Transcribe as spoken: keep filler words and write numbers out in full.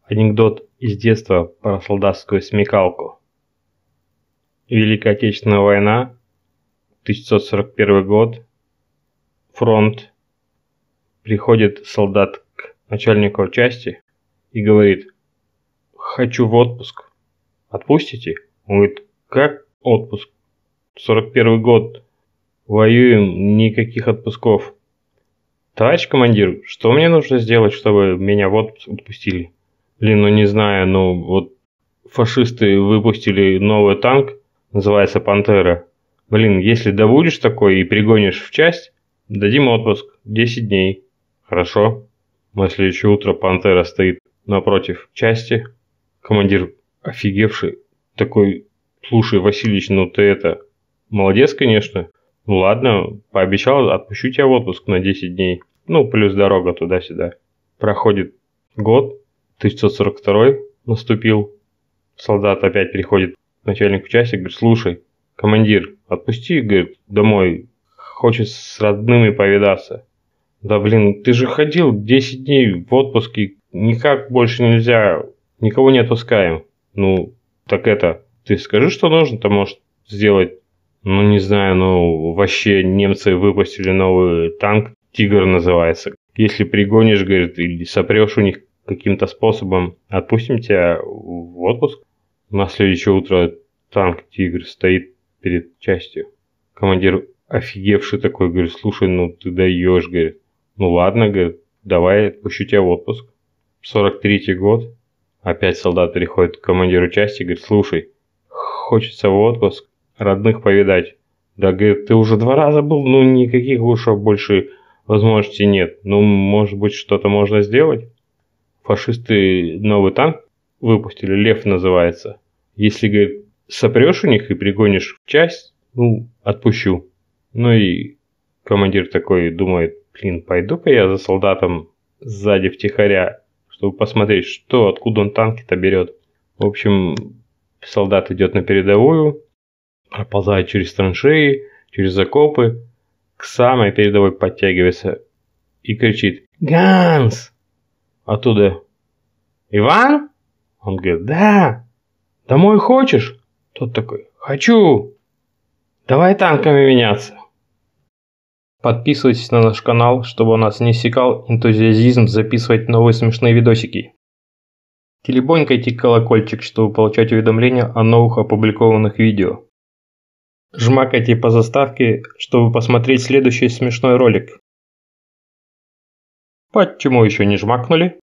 Анекдот из детства про солдатскую смекалку. Великая Отечественная война, тысяча девятьсот сорок первый год, фронт. Приходит солдат к начальнику части и говорит: «Хочу в отпуск. Отпустите?» Он говорит: «Как отпуск? сорок первый год. Воюем, никаких отпусков. Товарищ командир, что мне нужно сделать, чтобы меня в отпуск отпустили?» Блин, ну не знаю, ну вот фашисты выпустили новый танк, называется «Пантера». Блин, если добудешь такой и пригонишь в часть, дадим отпуск, десять дней. Хорошо. На следующее утро «Пантера» стоит напротив части. Командир, офигевший, такой: «Слушай, Васильевич, ну ты это, молодец, конечно. Ну ладно, пообещал, отпущу тебя в отпуск на десять дней. Ну, плюс дорога туда-сюда». Проходит год, тысяча девятьсот сорок второй наступил. Солдат опять приходит к начальнику части, говорит: «Слушай, командир, отпусти, говорит, домой. Хочет с родными повидаться». «Да блин, ты же ходил десять дней в отпуске, никак больше нельзя, никого не отпускаем». «Ну, так это, ты скажи, что нужно-то, может, сделать?» «Ну, не знаю, ну, вообще немцы выпустили новый танк, «Тигр» называется. Если пригонишь, говорит, или сопрешь у них каким-то способом, отпустим тебя в отпуск». На следующее утро танк «Тигр» стоит перед частью. Командир, офигевший такой, говорит: «Слушай, ну ты даешь», говорит. «Ну ладно, говорит, давай отпущу тебя в отпуск». сорок третий год. Опять солдат приходит к командиру части, говорит: «Слушай, хочется в отпуск, родных повидать». «Да, говорит, ты уже два раза был, ну никаких уже больше возможностей нет. Ну, может быть, что-то можно сделать?» Фашисты новый танк выпустили, «Лев» называется. Если, говорит, сопрешь у них и пригонишь в часть, ну, отпущу. Ну и командир такой думает: блин, пойду-ка я за солдатом сзади втихаря, чтобы посмотреть, что, откуда он танки-то берет. В общем, солдат идет на передовую, проползает через траншеи, через окопы, к самой передовой подтягивается и кричит: «Ганс!» Оттуда: «Иван?» Он говорит: «Да». «Домой хочешь?» Тот такой: «Хочу». «Давай танками меняться». Подписывайтесь на наш канал, чтобы у нас не иссякал энтузиазм записывать новые смешные видосики. Телебонькайте колокольчик, чтобы получать уведомления о новых опубликованных видео. Жмакайте по заставке, чтобы посмотреть следующий смешной ролик. Почему еще не жмакнули?